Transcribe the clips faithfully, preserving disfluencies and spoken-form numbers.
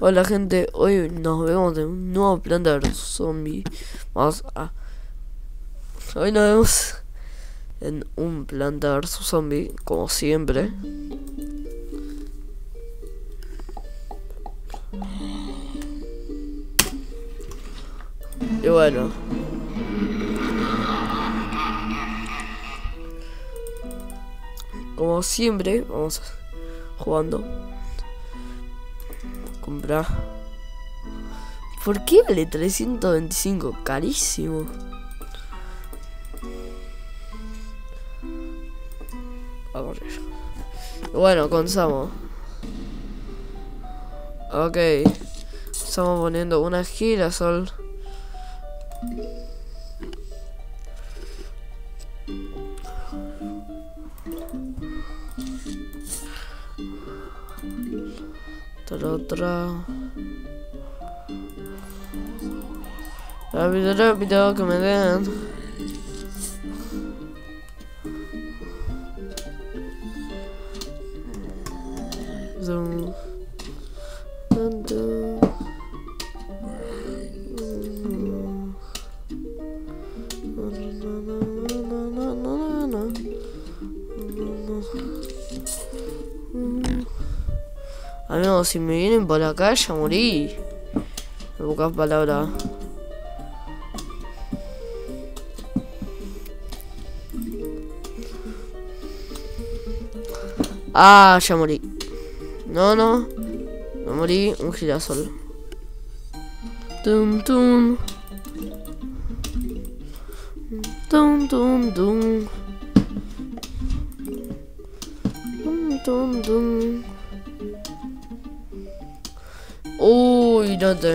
Hola gente, hoy nos vemos en un nuevo Planta versus. Zombie. Vamos a... Hoy nos vemos en un Planta versus. Zombie, como siempre. Y bueno, como siempre, vamos jugando. Comprar. ¿Por qué vale trescientos veinticinco? Carísimo. Vamos a ver. Bueno, comenzamos. Ok. Estamos poniendo una girasol. Otra. Rápido, rápido, que me den. Zoom. Dun, dun. Amigos, si me vienen por acá ya morí. En pocas palabras. Ah, ya morí. No, no. No morí. Un girasol. Tum, tum. Tum, tum, tum. Tum, tum, tum. Uy, no te.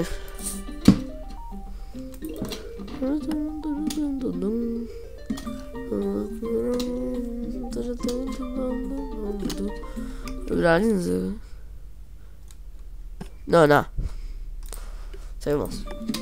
No, no. Seguimos.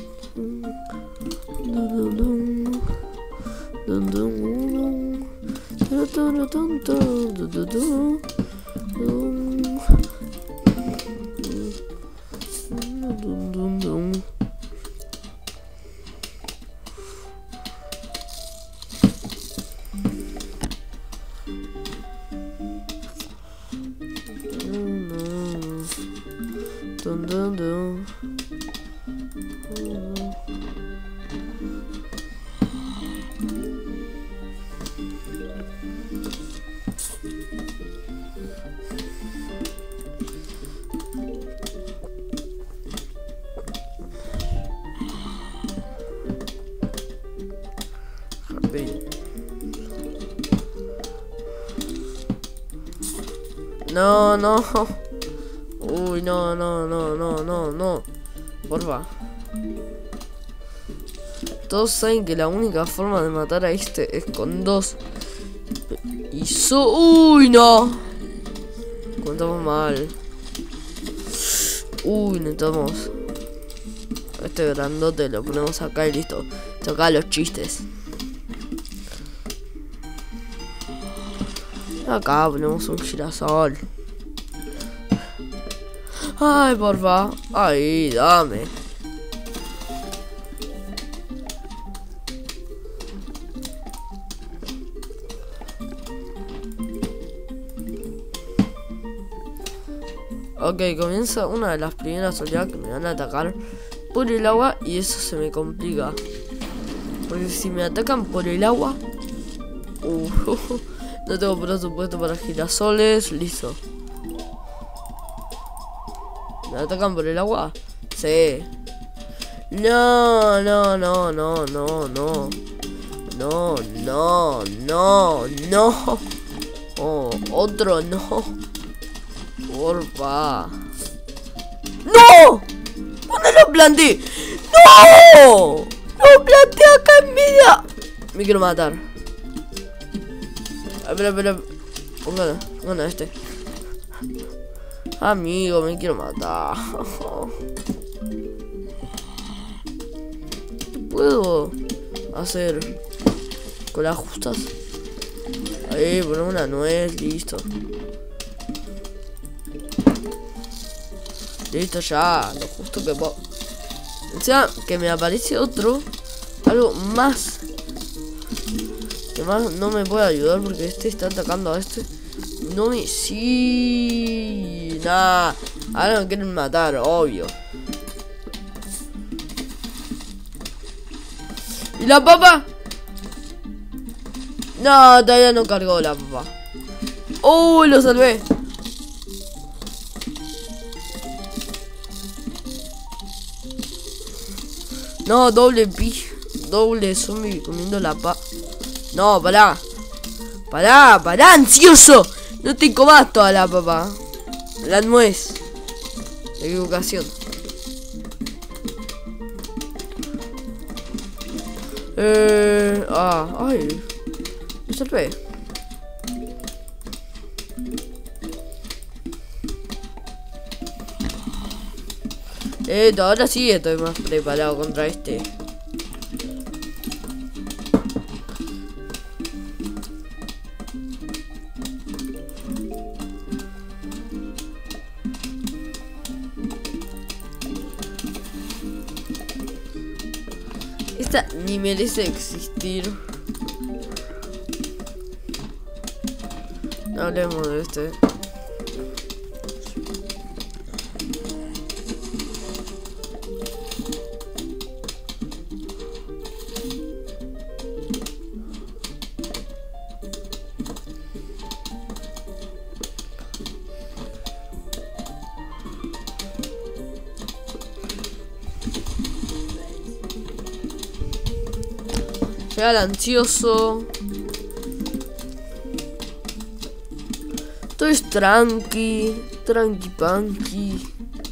Dun, dun, dun. No, no. Uy, no, no, no, no, no, no. Porfa. Todos saben que la única forma de matar a este es con dos. Y so... Uy, no. Contamos mal. Uy, necesitamos. Este grandote lo ponemos acá y listo. Toca los chistes. Acá ponemos un girasol. Ay, porfa. Ahí, dame. Ok, comienza una de las primeras oleadas que me van a atacar por el agua y eso se me complica. Porque si me atacan por el agua... Uh, no tengo presupuesto para girasoles, listo. ¿Me atacan por el agua? Sí. No, no, no, no, no, no. No, no, no, no. Oh, otro no. Porfa. ¡No! ¿Dónde lo planté? ¡No! ¡Lo planté acá en media! Me quiero matar. Espera, espera. Póngala, póngala a este. Amigo, me quiero matar. ¿Qué puedo hacer con las justas? Ahí, poner una nuez, listo. Listo, ya. Lo justo que puedo. O sea, que me aparece otro. Algo más. Que más no me puede ayudar porque este está atacando a este. No me... Sí. Nah. Ahora me quieren matar, obvio. ¿Y la papa? No, todavía no cargó la papa. ¡Oh, lo salvé! No, doble pi... Doble zombie comiendo la papa. No, pará. Pará, pará, ansioso. No te comas toda la papa. La nuez. Equivocación. Eh... Ah, ay. Me salvé. Eh, ahora sí estoy más preparado contra este. Esta ni merece existir. No hablemos de este. Llega el ansioso. Todo es tranqui, tranqui panqui.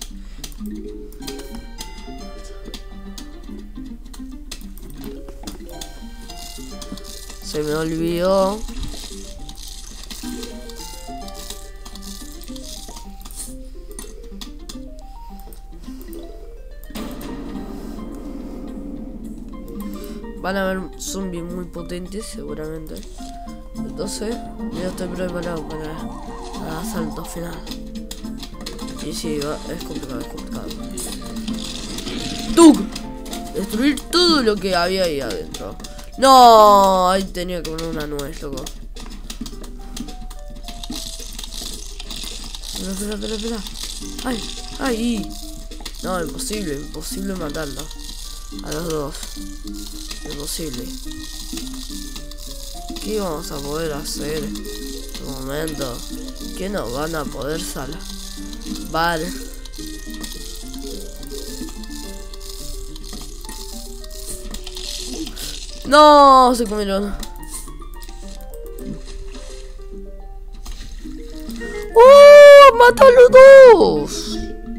Se me olvidó. Van a haber zombies muy potentes seguramente. Entonces yo estoy preparado para el asalto final. Y sí, va, es complicado, es complicado. ¡Tug! Destruir todo lo que había ahí adentro. No, ahí tenía que poner una nuez, loco. Espera, espera, espera, espera. Ay, ay. No, imposible, imposible matarlo. A los dos. Imposible. ¿Qué vamos a poder hacer? Un momento. ¿Qué nos van a poder salvar? No, se comieron. ¡Oh! ¡Mata a los dos!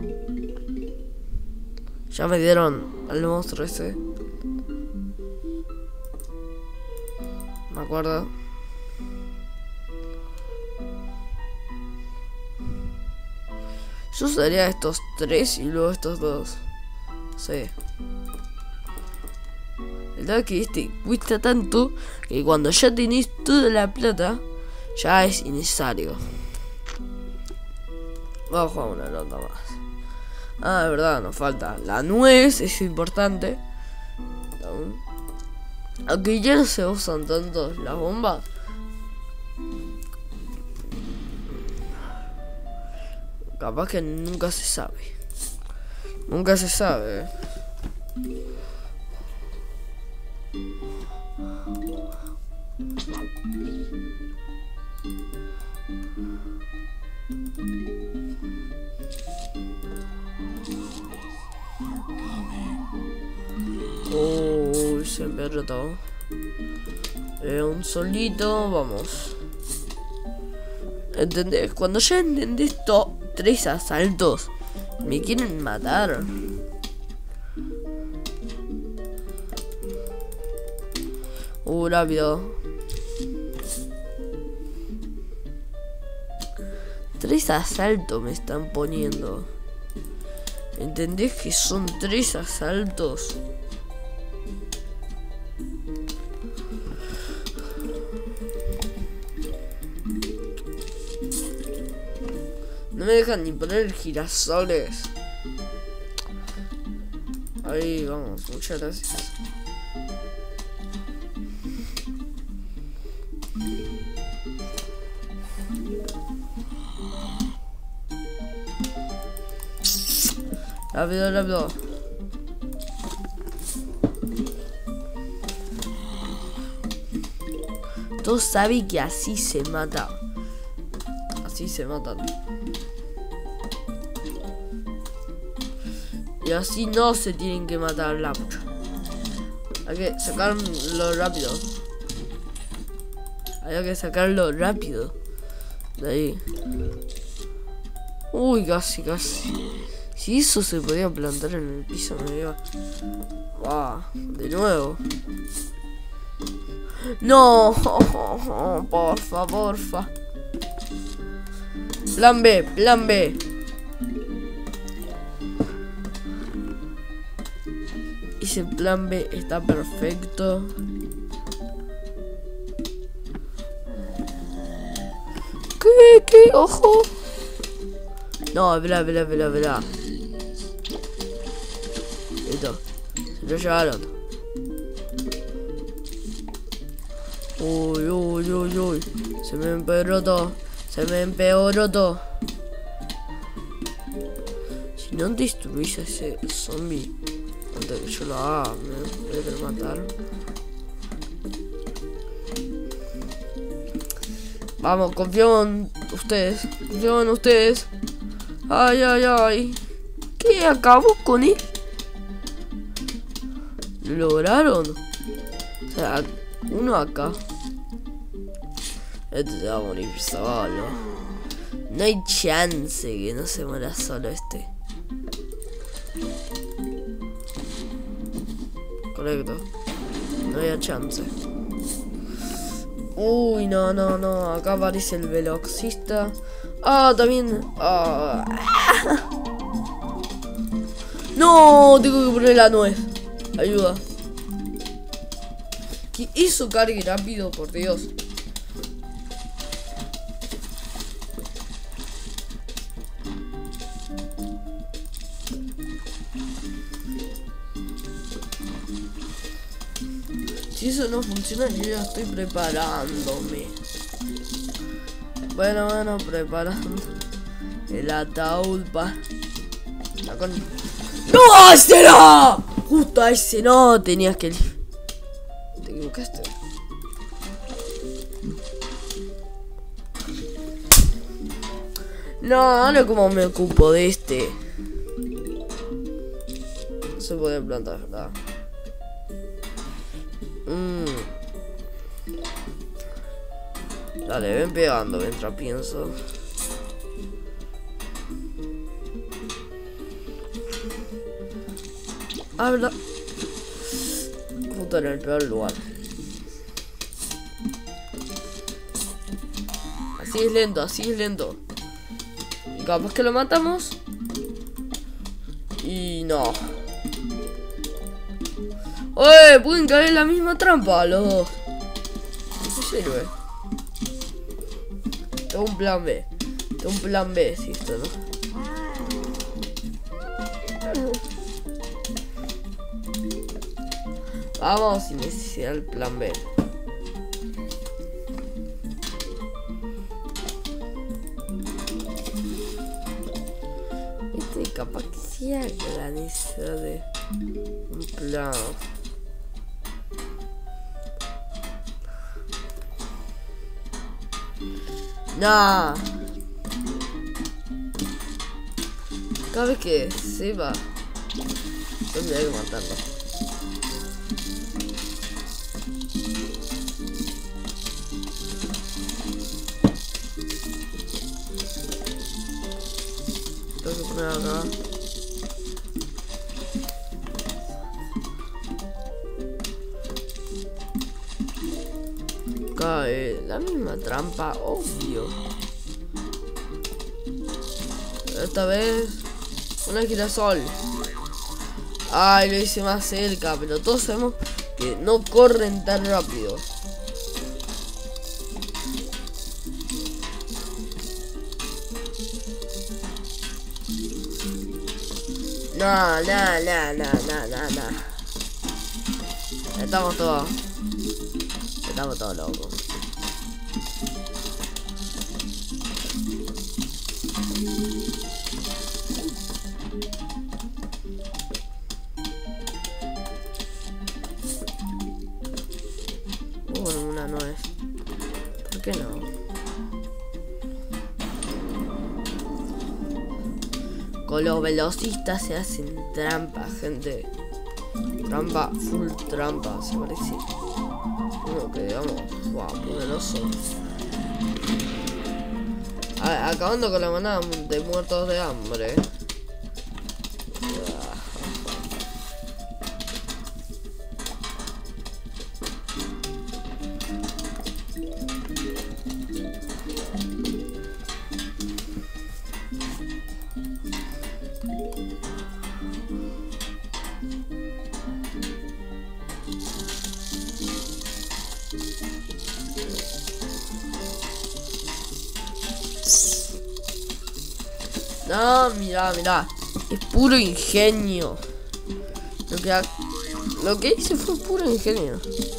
Ya me dieron al monstruo ese. Me acuerdo. Yo usaría estos tres y luego estos dos. Sí. El tema es que este cuesta tanto que cuando ya tenéis toda la plata, ya es innecesario. Vamos a jugar una ronda más. Ah, de verdad, nos falta la nuez, es importante. Aunque ya no se usan tanto las bombas. Capaz que nunca se sabe. Nunca se sabe. Oh, se me ha rotado. Eh, un solito, vamos. ¿Entendés? Cuando ya entendés estos tres asaltos, me quieren matar. Uh, rápido. Tres asaltos me están poniendo. ¿Entendés que son tres asaltos? No me dejan ni poner girasoles. Ahí vamos, muchas gracias. Rápido, rápido. Todos saben que así se mata. Así se matan. Y así no se tienen que matar la pucha. Hay que sacarlo rápido. Hay que sacarlo rápido. De ahí. Uy, casi, casi. Si eso se podía plantar en el piso, me iba. Wow, de nuevo. No, porfa, porfa. Plan B, plan B. Ese plan B está perfecto. ¿Qué? ¿Qué? Ojo. No, espera, espera, espera, espera. Listo. Se lo llevaron. Uy, uy, uy, uy. Se me empeoró todo. Se me empeoró todo. Si no destruís a ese zombie antes que yo lo haga, me voy a querer matar. Vamos, confío en ustedes. Confío en ustedes. Ay, ay, ay. ¿Qué acabó con él? ¿Lo lograron? O sea, uno acá. Este se va a morir solo. No hay chance que no se muera solo este. Correcto. No hay chance. Uy, no, no, no. Acá aparece el veloxista. Ah, también. Ah. No, tengo que poner la nuez. Ayuda. Que eso cargue rápido, por Dios. Si eso no funciona, yo ya estoy preparándome. Bueno, bueno, preparando el ataúd pa. Con... ¡No! ¡Ese no! Justo a ese no tenías que... Te equivocaste. No, ahora como me ocupo de este. No se puede plantar, ¿verdad? Mm. Dale, ven pegando mientras pienso. Ah, verdad. Justo en el peor lugar. Así es lento, así es lento. Y capaz que lo matamos. Y no. Oye, pueden caer en la misma trampa los dos. No se sirve. Tengo un plan B. Tengo un plan B, si esto no. Vamos sin necesidad del plan B. Este capaz que sea la necesidad de un plan. Nah. Cada vez que se va, ¿dónde hay que matarlo? Tengo que poner acá. Cae la misma trampa, obvio. Esta vez una girasol. Ay, lo hice más cerca, pero todos sabemos que no corren tan rápido. No, no, no, no, no, no, no. Estamos todos. Estamos todos locos. Bueno, una no es. ¿Por qué no? Con los velocistas se hacen trampa, gente. Trampa, full trampa, se parece. Uno que digamos, wow, poderoso. A acabando con la manada de muertos de hambre. No, mira, mira. Es puro ingenio. Lo que, ha... Lo que hice fue puro ingenio.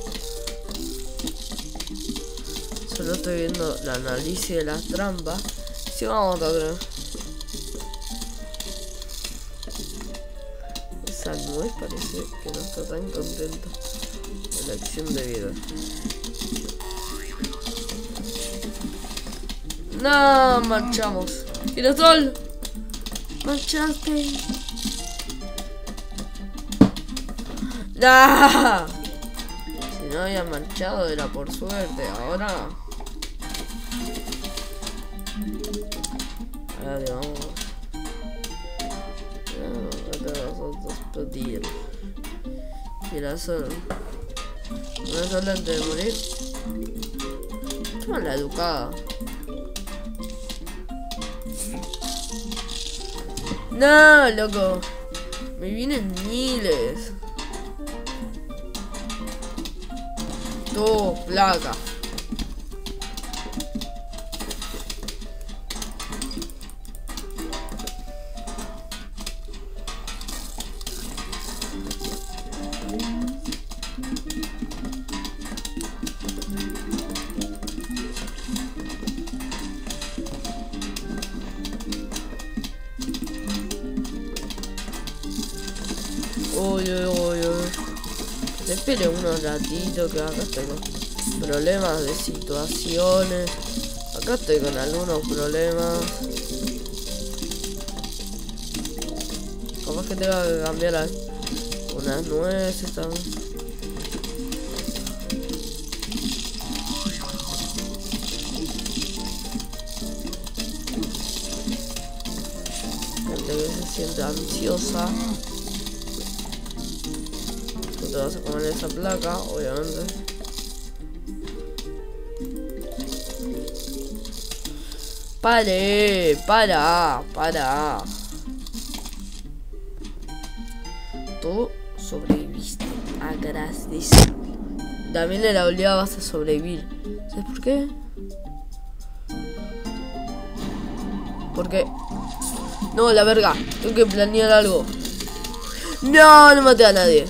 Solo estoy viendo el análisis de las trampas. Si sí, vamos a otra. Esa nuez parece que no está tan contenta con la acción de vida. No, marchamos. Girasol, marchaste. ¡Nah! Si no había marchado era por suerte. Ahora. Ahora digamos. No, ahora vamos a explotar. Girasol. Una sola antes de morir. Toma la educada. No, loco. Me vienen miles. Todo placa. Uy, uy, uy, uy. Espere unos ratitos que acá tengo problemas de situaciones. Acá estoy con algunos problemas. Capaz que tenga que cambiar unas nueces también. Gente que se siente ansiosa. Te vas a comer esa placa, obviamente. Pare, para, para. Tú sobreviviste. Agradecido. También en la oleada vas a sobrevivir. ¿Sabes por qué? Porque... No, la verga. Tengo que planear algo. No, no maté a nadie.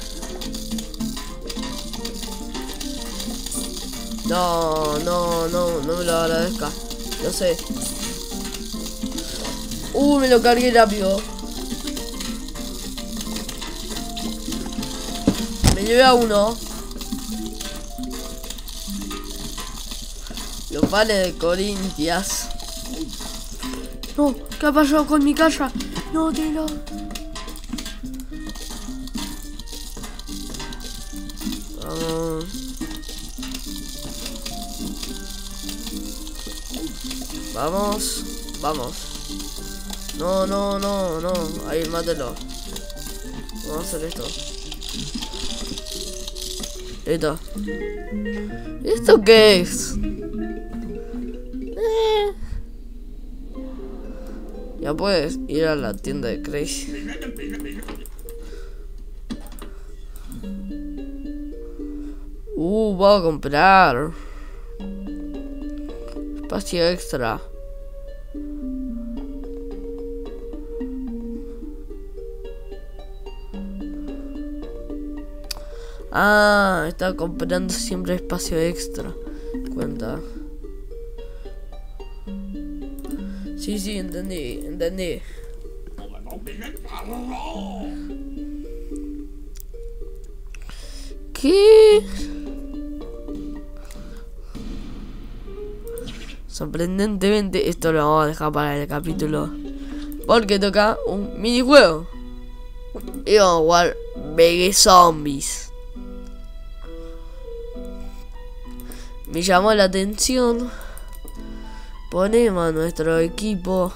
No, no, no, no me lo agradezca. Lo sé. Uh, me lo cargué rápido. Me llevé a uno. Los panes de Corintias. No, ¿qué ha pasado con mi casa? No, tío. Vamos. Vamos, vamos. No, no, no, no. Ahí, mátelo. Vamos a hacer esto. Esto. ¿Esto qué es? Eh. Ya puedes ir a la tienda de Crazy. Uh, voy a comprar espacio extra. Ah, está comprando siempre espacio extra. Cuenta. Sí, sí, entendí, entendí. ¿Qué? Sorprendentemente, esto lo vamos a dejar para el capítulo. Porque toca un minijuego. Y vamos a jugar Vegue Zombies. Me llamó la atención. Ponemos a nuestro equipo.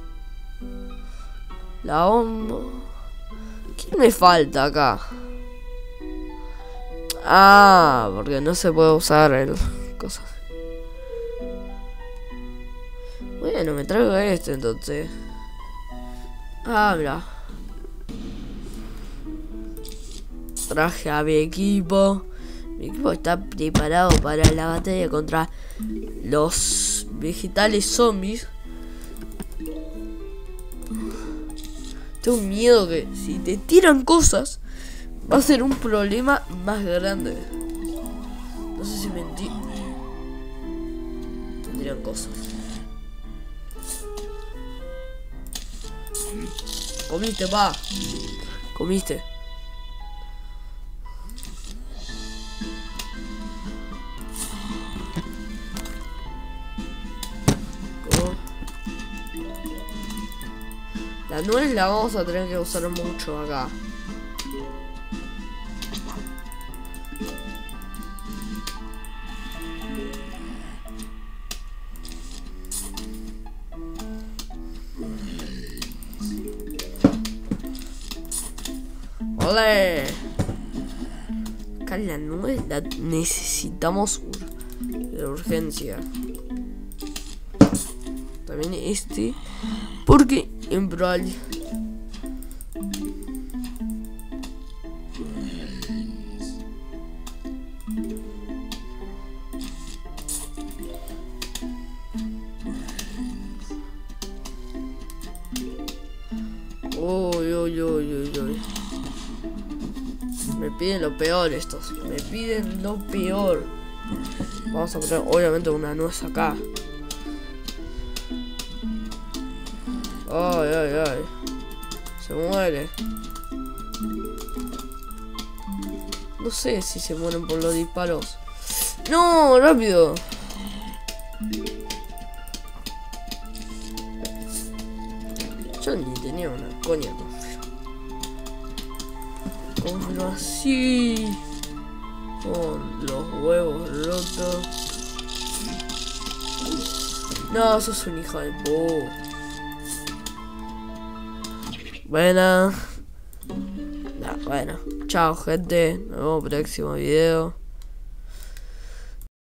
La bomba. ¿Qué me falta acá? Ah, porque no se puede usar el cosa. Bueno, me traigo esto entonces. Ah, mira. Traje a mi equipo. Mi equipo está preparado para la batalla contra los vegetales zombies. Tengo miedo que si te tiran cosas va a ser un problema más grande. No sé si mentí. Te tiran cosas. Comiste, pa. Comiste. ¿Cómo? La nuez la vamos a tener que usar mucho acá. ¡Ole! Acá la nuez la necesitamos de urgencia. También este. Porque en probable. Uy, uy, uy, uy, uy. Me piden lo peor estos. Me piden lo peor. Vamos a poner obviamente una nuez acá. Ay, ay, ay. Se muere. No sé si se mueren por los disparos. No, rápido. Yo ni tenía una coña con Confirmo así. Con los huevos rotos. No, sos un hijo de po. Buena. Nah, bueno. Chao, gente. Nos vemos en el próximo video.